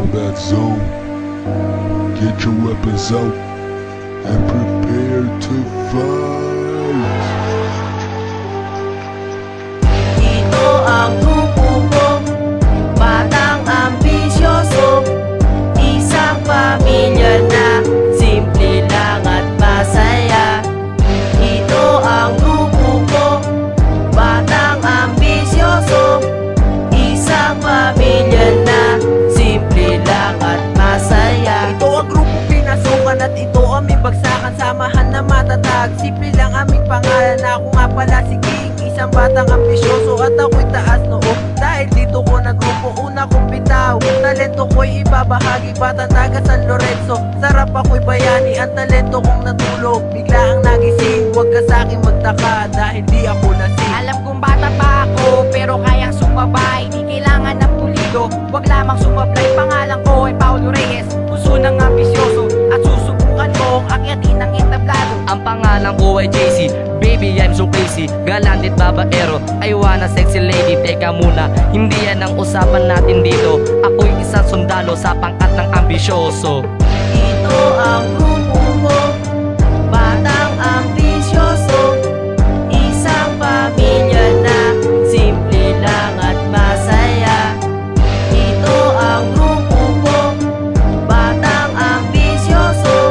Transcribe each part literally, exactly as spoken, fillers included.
combat zone. Get your weapons out and prepare to fight. Ito ang grupo ko, batang ambisyoso, isang pamilya na simple lang at masaya. Ito ang grupo ko, batang ambisyoso, isang pamilya na simple lang at masaya. Ito ang grupo pinasukan at ito aming bagsakan, samahan na matatag. Simple lang aming pangalan, ako nga pala si King, isang batang ambisyoso at ako'y taas noo. Dahil dito ko na grupo, una kong bitaw, talento ko'y ibabahagi, batang taga San Lorenzo. Sarap ako'y bayani, ang talento kong natulog, bigla ang nagising. Huwag ka sa'kin magtaka dahil di ako lasing. Alam kong bata pa ako pero kayang sumabay, di kailangan ng pulido, wag lamang sumablay. Pangalan ko ay Paulo Reyes, puso ng ambisyoso, at susubukan kong akyatin ang entablado. Ang pangalan ko ay J C, baby I'm so crazy, galantit babaero, I wanna sexy lady. Teka muna, hindi yan ang usapan natin dito, ako'y isang sundalo sa pangkat ng ambisyoso. Ito ang grupo ko, batang ambisyoso, isang pamilya na simple lang at masaya. Ito ang grupo ko, batang ambisyoso,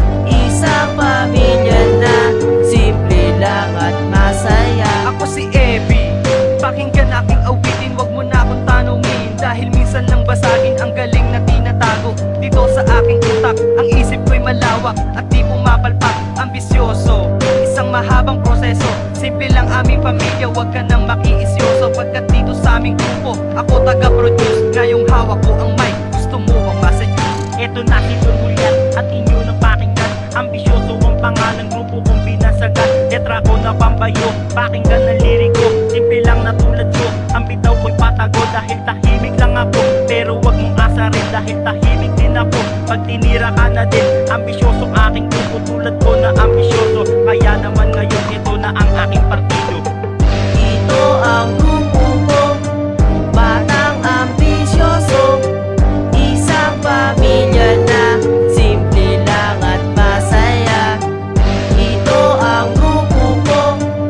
isang pamilya na simple lang at masaya. Ako si Ebi, pakinggan aking awitin, wag mo na akong tanungin, dahil minsan lang basagin ang galing na tinatago dito sa aking utak. Ang isip ko'y malawak at di pumapalpak. Ambisyoso, isang mahabang proseso, simple lang aming pamilya, wag ka nang makiisyoso. Pagkat dito sa aming grupo, ako taga-produce, ngayong hawak ko ang mic, gusto mo bang maseduce? Eto na si Don Julian at inyo ng pakinggan, ambisyoso ang pangalan, grupo kong binasagan. Letra ko na pambayo, pakinggan ng liriko, simple lang na tulad ko. Ang bitaw ko'y patago dahil tahimik lang ako, pero wag mong asarin dahil tahimik din ako. Pag tinira ka na din, ambisyoso aking grupo, tulad ko na ambisyoso. Kaya naman ngayon ito na ang aking partido. Ito ang grupo ko, batang ambisyoso, isang pamilya na simple lang at masaya. Ito ang grupo ko,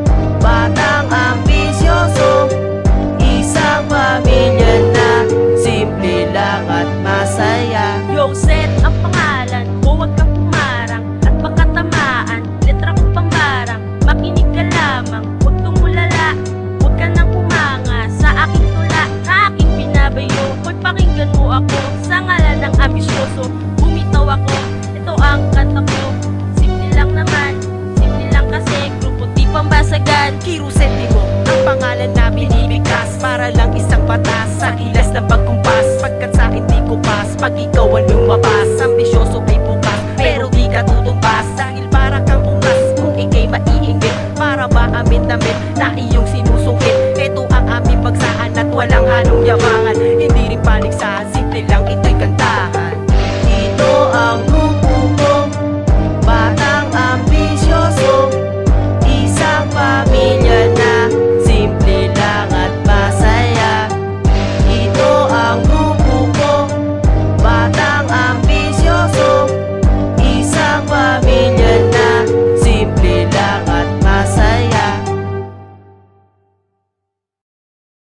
batang ambisyoso, isang pamilya na simple lang at masaya. Yoset ang pangalan ko, wag kang pumarang at baka tamaan, letra ko pambarang. Makinig ka lamang, wag tumulala, wag ka nang humanga sa aking tula, sa aking pinabayo. Hoy, pakinggan mo ako, sa ngalan ng ambisyoso, bumitaw ako, ito ang kanta ko. Simple lang naman, simple lang kasi grupo di pambasagan. Kirusentimo, ang pangalan na binibigkas, para lang isang batas sa kilas ng pagkumpas. Pagkat sa akin di ko pas, pag ikaw ang lumabas, ambisyoso ay bukas, pero di ka tutumpas. Dahil para kang ungas, kung ikay maiinggit, para ba amin-damit na iyong sin